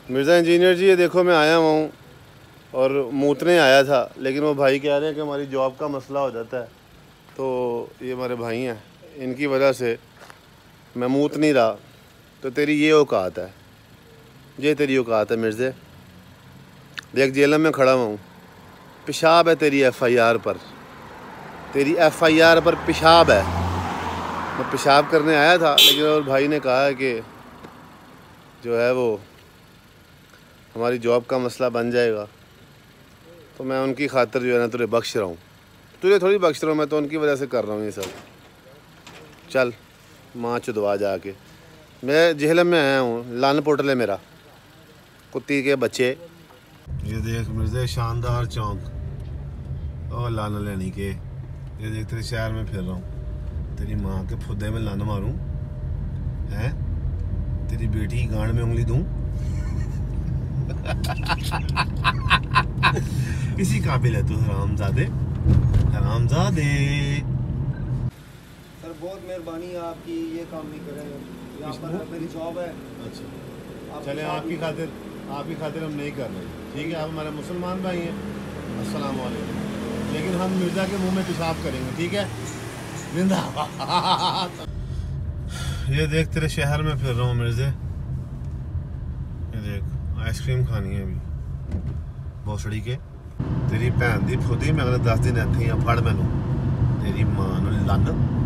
Mirza engineer जी, ये देखो मैं आया हुआ हूँ और मूतने आया था, लेकिन वो भाई कह रहे हैं कि हमारी जॉब का मसला हो जाता है। तो ये हमारे भाई हैं, इनकी वजह से मैं मूत नहीं रहा। तो तेरी ये औकात है, ये तेरी औकात है मिर्ज़े। देख जेल में खड़ा हुआ हूँ, पेशाब है तेरी FIR पर, तेरी FIR पर पेशाब है। मैं पेशाब करने आया था, लेकिन और भाई ने कहा है कि जो है वो हमारी जॉब का मसला बन जाएगा। तो मैं उनकी खातिर जो है ना तुझे बख्श रहा हूँ। तुझे थोड़ी बख्श रहा हूँ, मैं तो उनकी वजह से कर रहा हूँ ये सब। चल माँ चुदवा जाके। मैं जेहलम में आया हूँ, लान पोटल है मेरा, कुत्ती के बच्चे। ये देख मिर्ज़े, शानदार चौंक और लाना लेने के। ये देख तेरे शहर में फिर रहा हूँ, तेरी माँ के फुद्दे में लाना मारूँ हैं, तेरी बेटी की गांड में उंगली दूँ। किसी काबिल है तू हरामजादे, हरामजादे। सर बहुत मेहरबानी आपकी, ये काम नहीं करेंगे, यहाँ पर मेरी जॉब है। अच्छा चले, आपकी खातिर हम नहीं कर रहे, ठीक है। आप हमारे मुसलमान भाई हैं, अस्सलाम वालेकुम, लेकिन हम मिर्ज़ा के मुंह में पेशाब करेंगे, ठीक है। जिंदाबाद। ये देख तेरे शहर में फिर रहा हूँ मिर्ज़े। ये देख आइसक्रीम खानी है अभी भोसड़ी के। तेरी भैन दी फुदी, मैं अगले 10 दिन इत्थे ही फड़ मैनू, तेरी मां नूं लन्न।